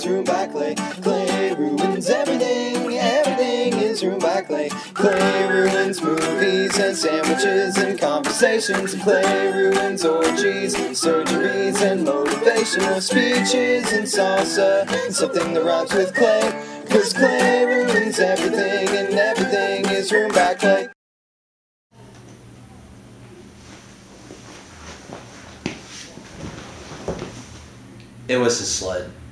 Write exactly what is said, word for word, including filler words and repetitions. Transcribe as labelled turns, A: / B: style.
A: is ruined by Clay. Clay ruins everything, everything is ruined by Clay. Clay ruins movies and sandwiches and conversations. Clay ruins orgies, surgeries and motivational speeches and salsa and something that rhymes with Clay. Cause Clay ruins everything and everything is ruined by Clay.
B: It was his sled.